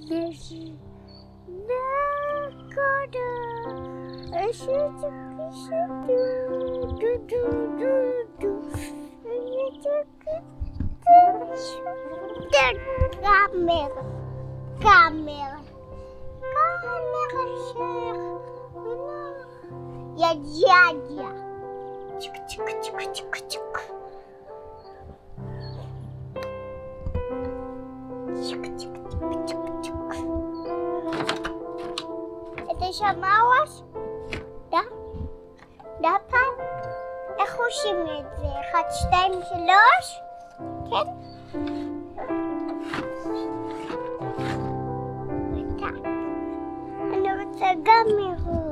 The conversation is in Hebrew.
Leży na kodę. Siedzi, pisze, Камера. Камера. Камера, шер. Я дядя. Чик-чик-чик-чик-чик. Чик-чик-чик-чик-чик. Это שמעוש? Да? Да, פאפ? איך עושים את זה? 1, 2, 3? כן? אני רוצה גם לראות.